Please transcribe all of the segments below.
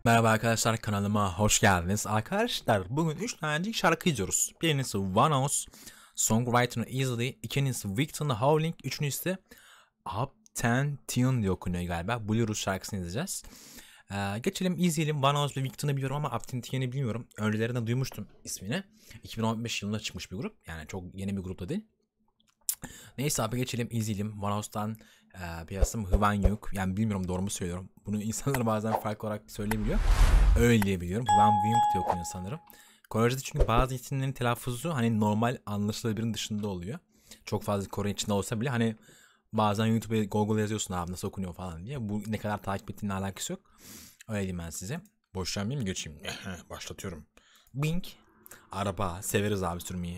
Merhaba arkadaşlar, kanalıma hoş geldiniz. Arkadaşlar bugün 3 tane şarkı izliyoruz. Birincisi Vanoss, Songwriter Easily, ikincisi Victor the Howling, üçüncüsü de Uptown Tune diye okunuyor galiba. Blues şarkısını izleyeceğiz. Geçelim, izleyelim. Vanoss ve Victor'ı biliyorum ama Uptown Tune'ı bilmiyorum. Öncelerinde duymuştum ismini. 2015 yılında çıkmış bir grup. Yani çok yeni bir grupta değil. Neyse abi, geçelim, izleyelim. Vanoss'tan bir isim Hwanyuk. Yani bilmiyorum doğru mu söylüyorum. Bunu insanlar bazen farklı olarak söyleyebiliyor. Öyle diyebiliyorum. Hwanyuk diye okunuyor sanırım. Korece'de çünkü bazı isimlerin telaffuzu hani normal anlaşılabilirin dışında oluyor. Çok fazla Kore içinde olsa bile hani bazen YouTube'a Google yazıyorsun abi nasıl okunuyor falan diye. Bu ne kadar takip ettiğinle alakası yok. Öyle diyeyim ben size. Boş vermeyeyim mi, geçeyim? Başlatıyorum. Bing. Araba. Severiz abi sürmeyi.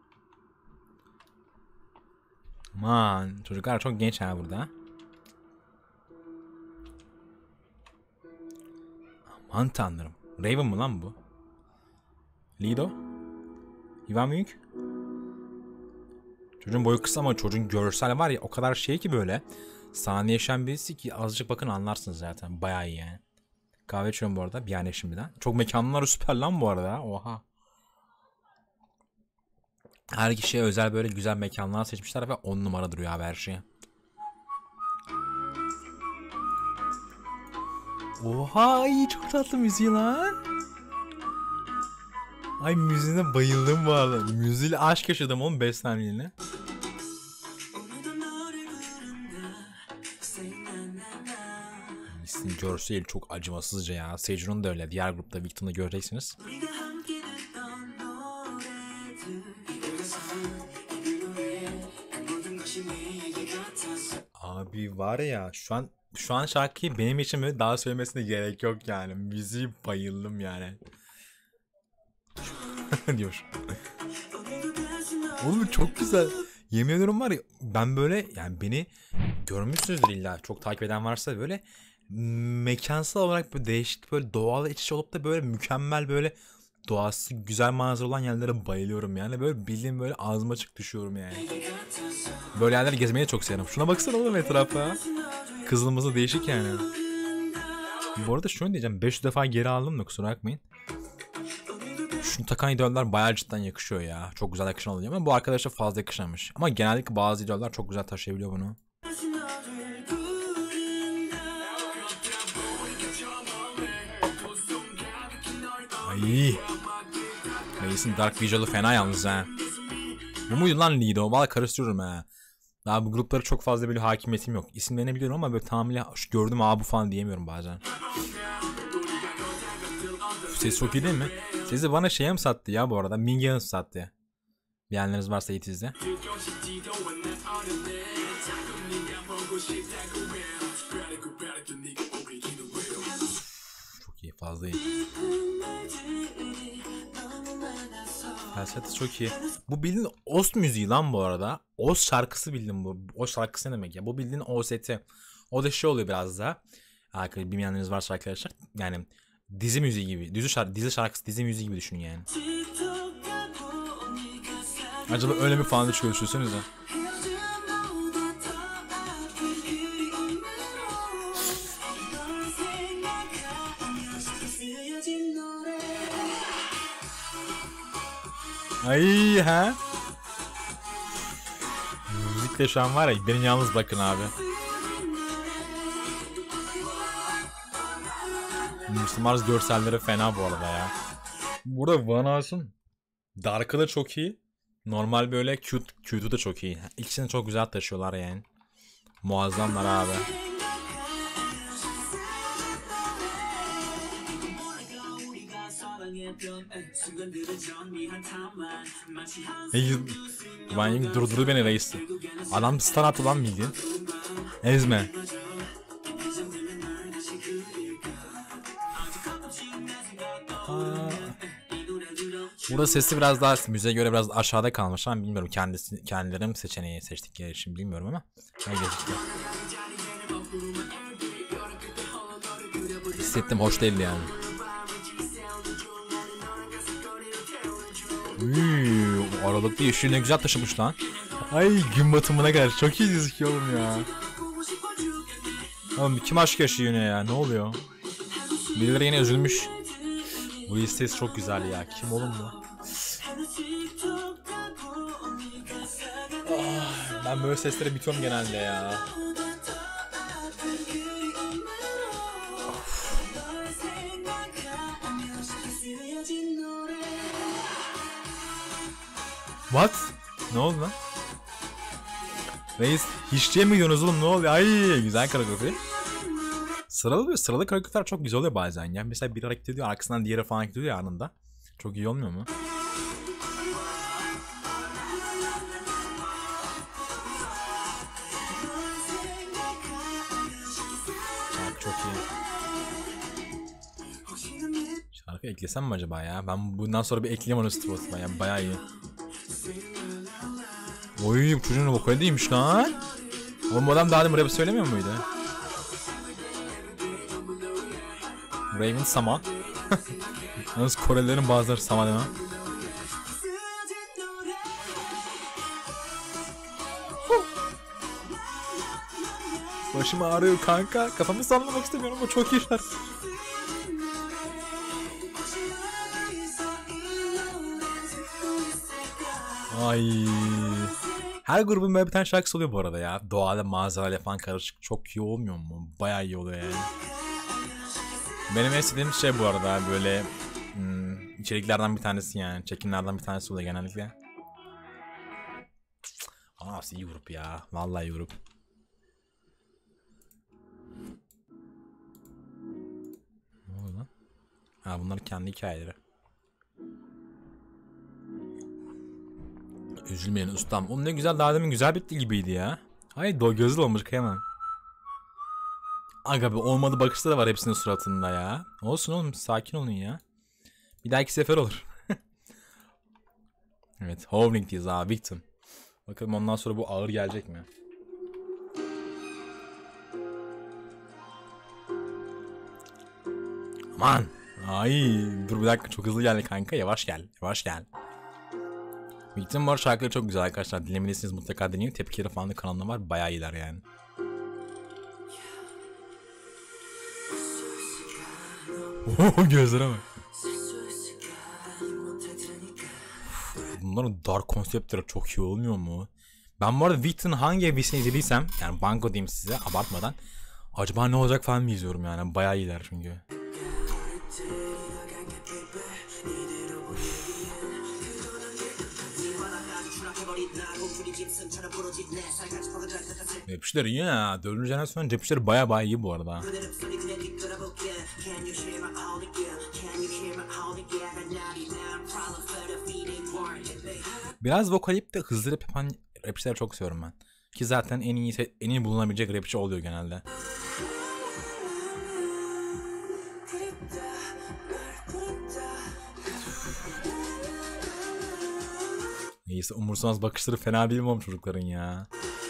Aman çocuklar çok genç ha burada. Aman tanrım. Raven mı lan bu? Lido? Ivan Büyük? Çocuğun boyu kısa ama çocuğun görsel var ya o kadar şey ki böyle. Sahneye yaşayan birisi ki azıcık bakın anlarsınız zaten. Bayağı iyi yani. Kahve içiyorum bu arada bir yani şimdiden. Çok mekanlar süper lan bu arada. Oha. Her kişiye özel böyle güzel mekanlar seçmişler ve 10 numara duruyor abi her şey. Oha, iyi, çok tatlı müziği lan. Ay, müziğine bayıldım bu arada. Müziğiyle aşk yaşadım oğlum 5 saniyeliğine. Listin görsel çok acımasızca ya. Sejun'un da öyle. Diğer grupta Victor'da göreceksiniz. Abi var ya şu an şarkıyı benim için böyle daha söylemesine gerek yok yani. Müziği bayıldım yani. diyor. Oğlum çok güzel. Yemin ediyorum var ya, ben böyle yani beni görmüşsünüzdür illa, çok takip eden varsa böyle mekansal olarak böyle değişik böyle doğal iç içe olup da böyle mükemmel böyle doğası güzel manzara olan yerlere bayılıyorum yani. Böyle bildiğim böyle ağzıma açık düşüyorum yani. Böyle yerleri gezmeyi çok severim. Şuna baksana oğlum etrafa. Kızılımızı değişik yani. Bu arada şunu diyeceğim, 500 defa geri aldım da kusura bakmayın. Şunu takan idoller bayağı cidden yakışıyor ya. Çok güzel yakışan oluyor ama bu arkadaşa fazla yakışmamış. Ama genellikle bazı idoller çok güzel taşıyabiliyor bunu. Ay. Reis'in Dark Visual'ı fena yalnız ha. Bu muydu lan Lido? Valla karıştırıyorum ha. Daha bu gruplara çok fazla böyle hakimiyetim yok. İsimlerini biliyorum ama böyle tamamıyla gördüm abi bu falan diyemiyorum bazen. Ses çok iyi değil mi? Sesi bana şeye mi sattı ya bu arada? Mingyan'ı sattı. Bilenleriniz varsa iyi izle. Çok iyi, fazla iyi. Felsefesi çok iyi. Bu bildiğin Ost müziği lan bu arada. Ost şarkısı bildim bu. O şarkısı ne demek ya? Bu bildiğin OST. O da şey oluyor biraz daha. Bilmeyenleriniz varsa arkadaşlar. Yani dizi müziği gibi. Dizi şarkısı, dizi müziği gibi düşünün yani. Acaba öyle mi falan da çıkıyor, düşünsenize. Ay ha. Müzikle şu an var ya, beni yalnız bakın abi. Müslüman görselleri fena bu arada ya. Burada Vanoss'un Dark'ı da çok iyi. Normal böyle Cute'u da çok iyi. İkisini çok güzel taşıyorlar yani. Muazzamlar abi. Vanying durdurdu beni reis. Adam stun attı lan bildiğin. Ezme. Burada sesi biraz daha müziğe göre biraz aşağıda kalmış ama bilmiyorum, kendileri seçeneği seçtikleri için bilmiyorum ama hissettim, hoş değildi yani. Aralıklı yeşil ne güzel taşımış lan. Ay, gün batımına kadar çok iyi gözüküyor oğlum ya. Oğlum kim aşk yaşıyor yine ya, ne oluyor? Birileri yine üzülmüş. Bu ses çok güzel ya. Kim oğlum bu? Ben böyle seslere bitiyorum genelde ya. What? Ne oldu lan? Reis hiççiye mi gidiyorsunuz oğlum, ne oluyor? Ay güzel koreografi. Sıralı koreografiler çok güzel oluyor bazen ya. Mesela biri hareket ediyor arkasından diğeri falan gidiyor ya anında. Çok iyi olmuyor mu? Şarkı çok iyi. Şarkı eklesem mi acaba ya? Ben bundan sonra bir ekleyeyim onu Spotify'a. Yani bayağı iyi. Oy bu çocuğun vokali değilmiş lan. Oğlum bu adam daha demin rap söylemiyor muydu? Raven Sama. Yalnız Korelilerin bazıları Sama demem. Başım ağrıyor kanka. Kafamı sallamak istemiyorum ama çok iyi şarkı. Ay. Her grubun böyle bir tane şarkısı oluyor bu arada ya. Doğayla manzarayla falan karışık. Çok iyi olmuyor mu? Bayağı iyi oluyor yani. Benim en sevdiğim şey bu arada böyle içeriklerden bir tanesi yani. Çekimlerden bir tanesi oluyor genellikle. Aa iyi grup ya. Vallahi iyi grup. Ne oluyor lan? Ha bunların kendi hikayeleri. Üzülmeyin ustam. Oğlum ne güzel, daha demin güzel bitti gibiydi ya. Hayır gözlü olmuş, kıyamam. Aga be olmadı bakışları var hepsinin suratında ya. Olsun oğlum, sakin olun ya. Bir dahaki sefer olur. Evet, Howling'deyiz abi, Victim. Bakalım ondan sonra bu ağır gelecek mi? Aman. Ay dur bir dakika, çok hızlı geldi kanka, yavaş gel. Yavaş gel. Victim var, şarkıları çok güzel arkadaşlar. Dinlemelisiniz, mutlaka dinleyin. Tepkileri falan da kanalında var. Bayağı iyiler yani. Oho gözlere bak. Bunların dark konseptleri çok iyi olmuyor mu? Ben bu arada Victim'in hangi evresini izlediysem, yani banko diyeyim size abartmadan, acaba ne olacak falan mı izliyorum yani. Bayağı iyiler çünkü. Rapçiler iyi ya. 4. jenerasyon rapçileri bayağı iyi bu arada. Biraz vokalip de hızlı rap yapan rapçileri çok seviyorum ben. Ki zaten en iyi bulunabilecek rapçi oluyor genelde. Neyse, umursamaz bakışları fena değil mi oğlum çocukların ya?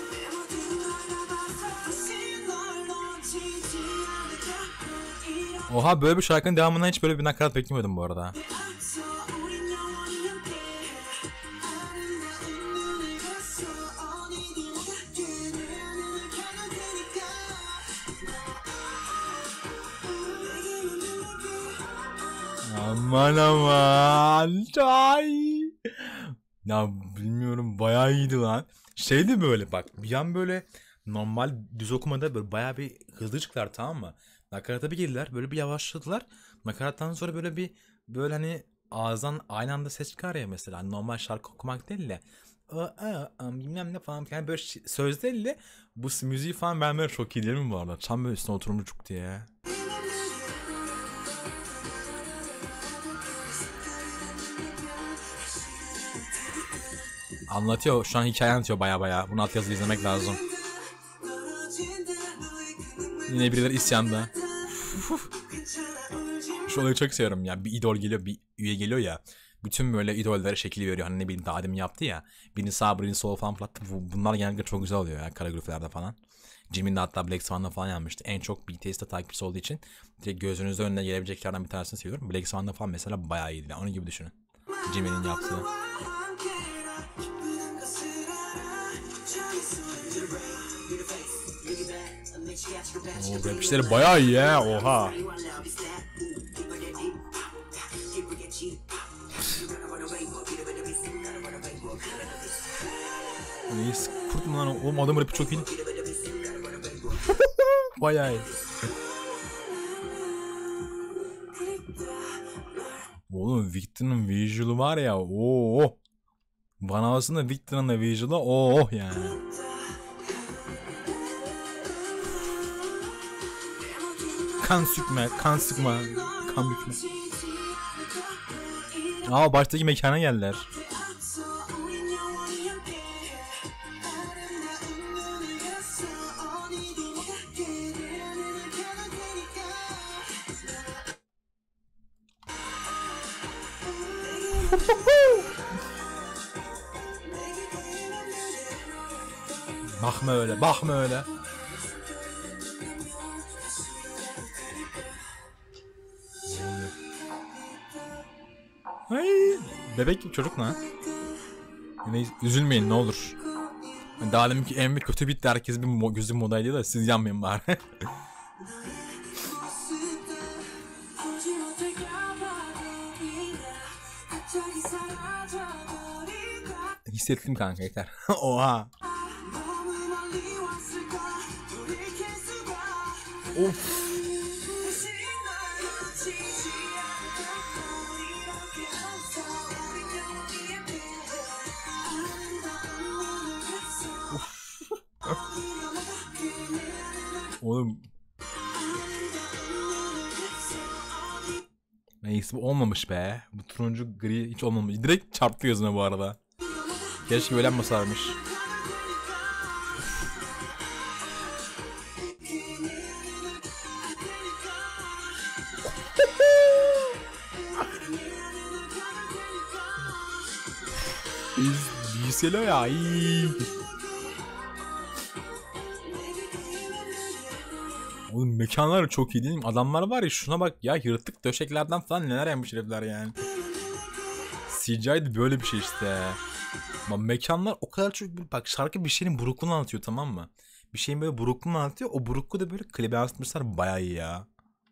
Oha, böyle bir şarkının devamından hiç böyle bir nakarat beklemiyordum bu arada. Aman aman. Ay. Ya bilmiyorum, bayağı iyiydi lan. Şeydi böyle bak, bir an böyle normal düz okumada böyle bayağı bir hızlı çıktılar, tamam mı? Nakarata bir girdiler, böyle bir yavaşladılar. Nakarattan sonra böyle hani ağızdan aynı anda ses çıkar ya mesela. Hani normal şarkı okumak değil de bilmem ne falan, yani böyle söz değil de bu müziği falan beğenmeleri çok iyi değil mi bu arada? Tam böyle üstüne oturmuştuk diye. Anlatıyor. Şu an hikaye anlatıyor baya. Bunu altyazılı izlemek lazım. Yine birileri isyanda. Şu olayı çok seviyorum ya. Bir idol geliyor, bir üye geliyor ya. Bütün böyle idollere şekil veriyor. Hani ne bileyim daha demin yaptı ya. Birini sağ birini sol falan fırlattı. Bunlar genellikle çok güzel oluyor ya koreografilerde falan. Jimin de hatta Black Swan'da falan yapmıştı. En çok BTS'de takipçisi olduğu için direkt gözünüzün önüne gelebileceklerden bir tanesini seviyorum. Black Swan'da falan mesela bayağı iyiydi. Onun gibi düşünün. Jimin'in yaptığı. O rapçileri bayağı iyi ya, oha. Reis kurt mu lan o? Oğlum adam rapi çok iyi. Bayağı iyi. Oğlum Victor'ın visual'ı var ya. Oo. Bana aslında Victor'ın da visual'ı oh yani. Kan sıkma, kan sıkma, kan bükme. Aa baştaki mekana geldiler. Bakma öyle, bakma öyle. Ay, bebek gibi çocuk lan. Yine üzülmeyin ne olur. Daha demin ki en bir kötü bitti, herkes bir gözüm modaydı da siz yanmayın bari. Hissettim kanka yeter. Oha. Of. Oğlum. Neyse bu olmamış be. Bu turuncu gri hiç olmamış. Direkt çarptı gözüme bu arada. Keşke böyle yapmasaymış. Yükseliyor ya. Oğlum mekanlar çok iyi değil mi? Adamlar var ya, şuna bak ya, yırtık döşeklerden falan neler yapmış herifler yani. CGI'de böyle bir şey işte. Ama mekanlar o kadar çok, bak şarkı bir şeyin burukluğunu anlatıyor, tamam mı? Bir şeyin böyle burukluğunu anlatıyor. O burukluğu da böyle klibe yansıtmışlar, bayağı iyi ya.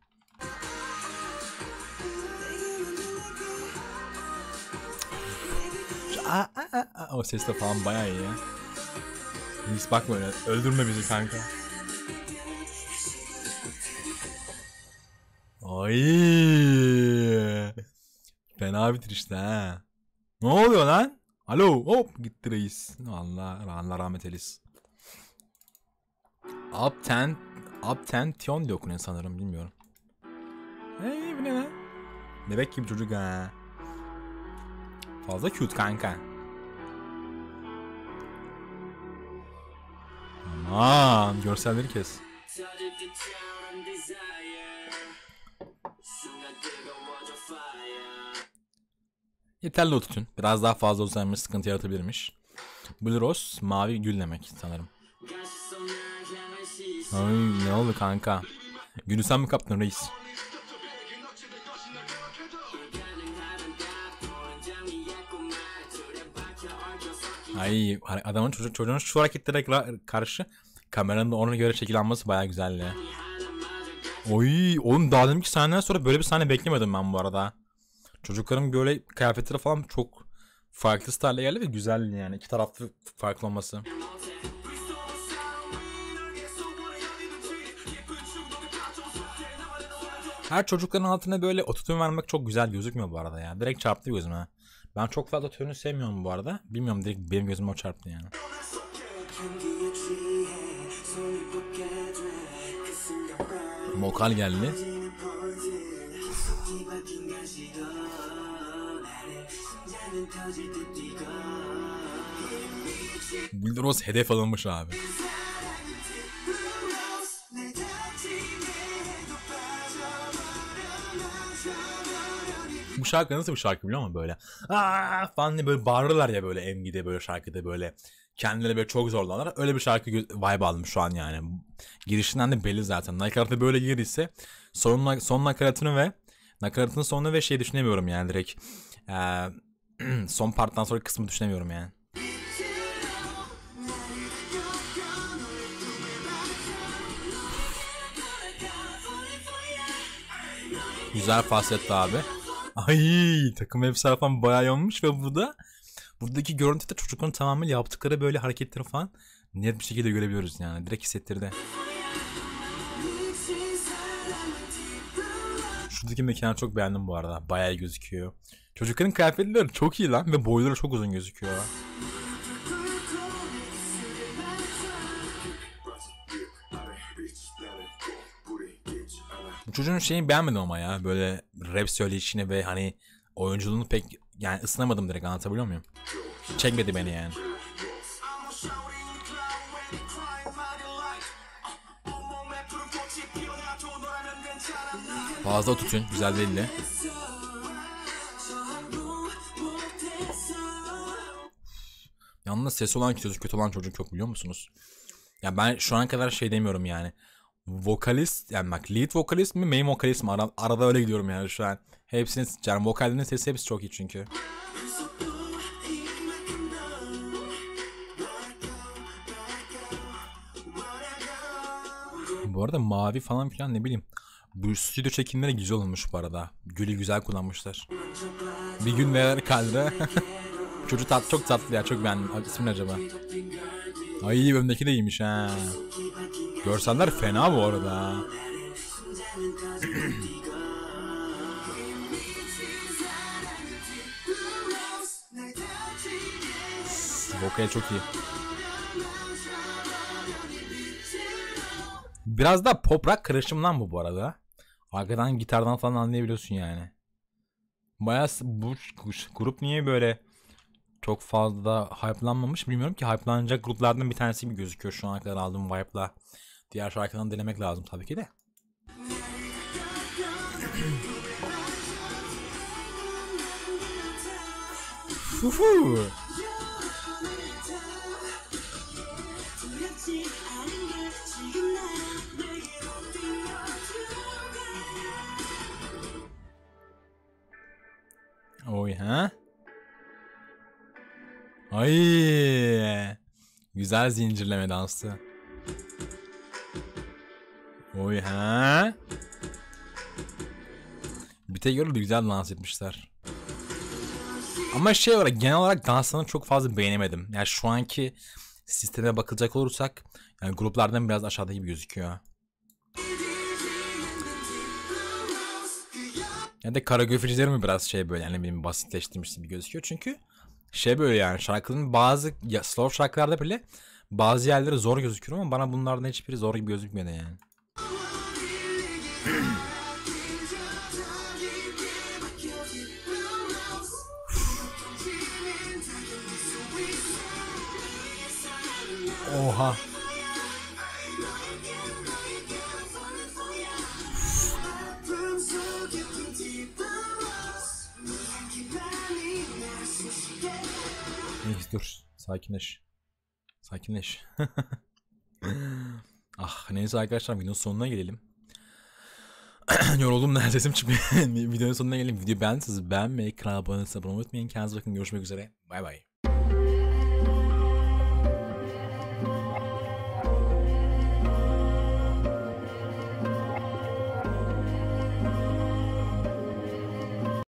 O ses de falan bayağı iyi ya. Hiç bakma öyle. Öldürme bizi kanka. Ay. Fena bitir işte ha. Ne oluyor lan? Alo, hop gitti reis. Allah rahmet eylesin. Uptention diye okunuyor sanırım, bilmiyorum. Hey bu ne lan? Bebek gibi çocuk ha. Fazla cute kanka. Aman görselleri kes. Yeterli ototune. Biraz daha fazla uzanmış sıkıntı yaratabilirmiş. Blue Rose mavi gül demek sanırım. Ay ne oldu kanka? Gülü sen mi kaptın reis? Ay adamın çocuğun şu hareketlere karşı kameranın da ona göre şekil alması bayağı güzeldi. Oy oğlum, daha deminki sahneden sonra böyle bir sahne beklemedim ben bu arada. Çocukların böyle kıyafetleri falan çok farklı style geldi ve güzeldi yani. İki taraflı farklı olması. Her çocukların altına böyle ototune vermek çok güzel gözükmüyor bu arada ya. Direkt çarptı gözüme. Ben çok fazla ototune'u sevmiyorum bu arada. Bilmiyorum, direkt benim gözüme o çarptı yani. Vokal geldi. Blue Rose hedef alınmış abi. Bu şarkı nasıl bir şarkı biliyor musun böyle? Aaa falan diye böyle bağırırlar ya böyle MV'de, böyle şarkıda böyle kendileri böyle çok zorlanırlar. Öyle bir şarkı vibe aldım şu an yani. Girişinden de belli zaten. Nakaratı böyle girdiyse son nakaratının sonunu ve şey düşünemiyorum yani direkt. Son parttan sonra kısmı düşünemiyorum yani. Güzel fasletti abi. Ay takım elbise falan bayağı yanmış ve bu da Buradaki görüntüde çocukların tamamıyla yaptıkları böyle hareketleri falan net bir şekilde görebiliyoruz yani. Direkt hissettirdi. Şuradaki mekanı çok beğendim bu arada. Bayağı gözüküyor. Çocukların kıyafetleri çok iyi lan ve boyları çok uzun gözüküyor. Bu çocuğun şeyini beğenmedim ama ya. Böyle rap söyleyişini ve hani oyunculuğunu pek yani ısınamadım, direkt anlatabiliyor muyum? Çekmedi beni yani. Fazla tutun, güzel değildi. Yalnız sesi olan sözü kötü olan çocuk çok, biliyor musunuz? Ya ben şu ana kadar şey demiyorum yani. Vokalist yani bak, lead vokalist mi main vokalist mi, arada öyle gidiyorum yani şu an. Hepsinin yani vokalinin sesi hepsi çok iyi çünkü. Bu arada mavi falan filan ne bileyim. Bu stüdyo çekimleri güzel olmuş bu arada. Gülü güzel kullanmışlar. Bir gün ver kaldı. Çocuk çok tatlı ya, çok beğendim. İsmi ne acaba? Ay önümdeki de iyiymiş ha. Görseller fena bu arada. Vokal çok iyi. Biraz da pop rock karışımdan bu arada. Arkadan gitardan falan anlayabiliyorsun yani. Bayağı bu grup niye böyle çok fazla hype'lanmamış bilmiyorum ki. Hype'lanacak gruplardan bir tanesi gibi gözüküyor şu ana kadar aldığım vibe'la. Diğer şarkılarını denemek lazım tabii ki de. Oy ha? Ay. Güzel zincirleme dansı. Oy ha? Bir tek göre güzel dans etmişler. Ama şey olarak genel olarak dansını çok fazla beğenemedim. Yani şu anki sisteme bakılacak olursak yani gruplardan biraz aşağıda gibi gözüküyor. Ya da koreografileri mi biraz şey böyle yani benim basitleştirmiş gibi gözüküyor. Çünkü şey böyle yani şarkının bazı slow şarkılarda bile bazı yerleri zor gözüküyor ama bana bunlardan hiçbiri zor gibi gözükmedi yani. Oha. Neyse dur. Sakinleş. Sakinleş. Ah neyse arkadaşlar, videonun sonuna gelelim. Yoruldum, neredeyse sesim çıkmıyor. Videonun sonuna gelelim. Video beğendiyseniz beğenmeyi, kanala abone olmayı unutmayın. Kendinize bakın, görüşmek üzere. Bay bay.